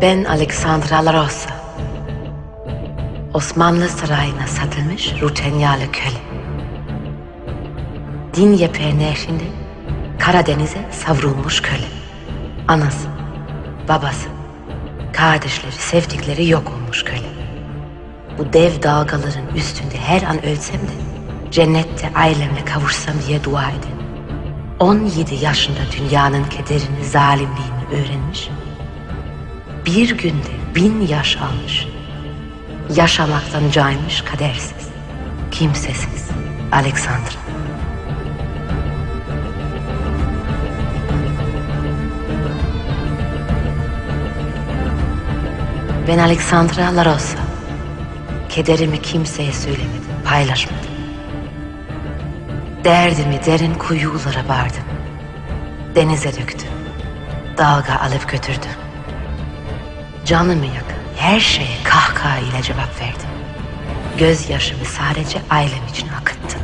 Ben Alexandra La Rosa. Osmanlı sarayına satılmış Rutenyalı köle. Dinyeper Nehri'nde Karadeniz'e savrulmuş köle. Anası, babası, kardeşleri, sevdikleri yok olmuş köle. Bu dev dalgaların üstünde her an ölsem de cennette ailemle kavuşsam diye dua edin. 17 yaşında dünyanın kederini, zalimliğini öğrenmiş. Bir günde 1000 yaş almış. Yaşamaktan caymış, kadersiz, kimsesiz Alexandra. Ben Alexandra La Rosa. Kederimi kimseye söylemedim, paylaşmadım. Derdimi derin kuyulara bardım. Denize döktüm. Dalga alıp götürdüm. Canımı yakan her şeye kahkaha ile cevap verdim. Gözyaşımı sadece ailem için akıttım.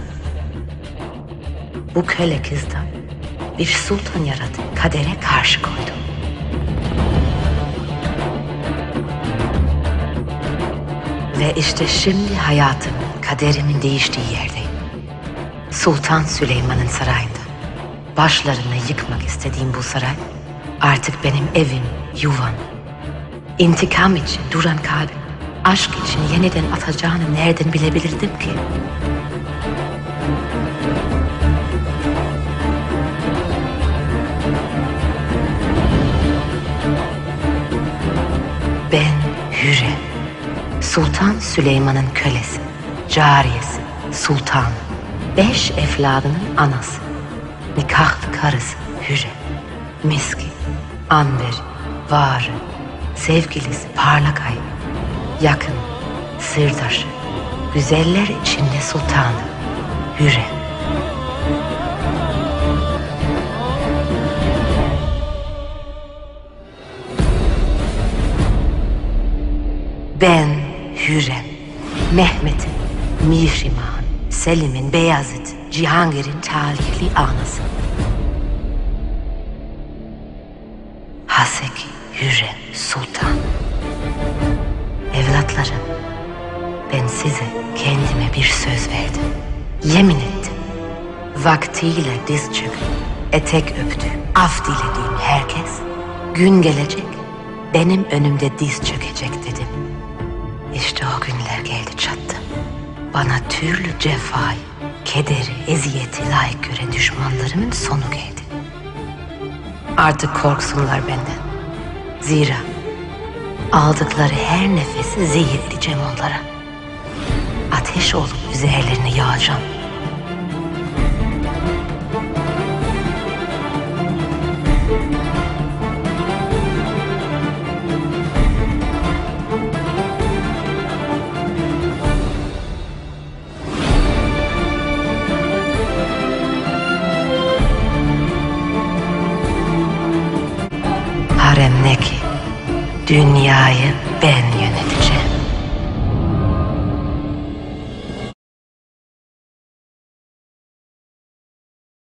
Bu köle kızdan bir sultan yaratıp kadere karşı koydum. Ve işte şimdi hayatımın, kaderimin değiştiği yerdeyim. Sultan Süleyman'ın sarayında. Başlarını yıkmak istediğim bu saray artık benim evim, yuvam. İntikam için duran kalbim, aşk için yeniden atacağını nereden bilebilirdim ki? Ben Hürrem, Sultan Süleyman'ın kölesi, cariyesi, sultanı, 5 evladının anası, nikahlı karısı Hürrem, miski, amberi, varı, sevgilisi parlak ay, yakın, sırdaşı, güzeller içinde sultanı, Hürrem. Ben Hürrem, Mehmet'in, Mihrimah'ın, Selim'in, Beyazıt'ın, Cihangir'in talihli anası. Haseki Hürrem Sultan. Evlatlarım, ben size kendime bir söz verdim. Yemin ettim. Vaktiyle diz çöküp, etek öptüğüm, af dilediğim herkes, gün gelecek, benim önümde diz çökecek dedim. İşte o günler geldi çattı. Bana türlü cefayı, kederi, eziyeti layık gören düşmanlarımın sonu geldi. Artık korksunlar benden. Zira aldıkları her nefesi zehir edeceğim onlara. Ateş olup üzerlerine yağacağım. Harem ne ki? Dünyayı ben yönetirim.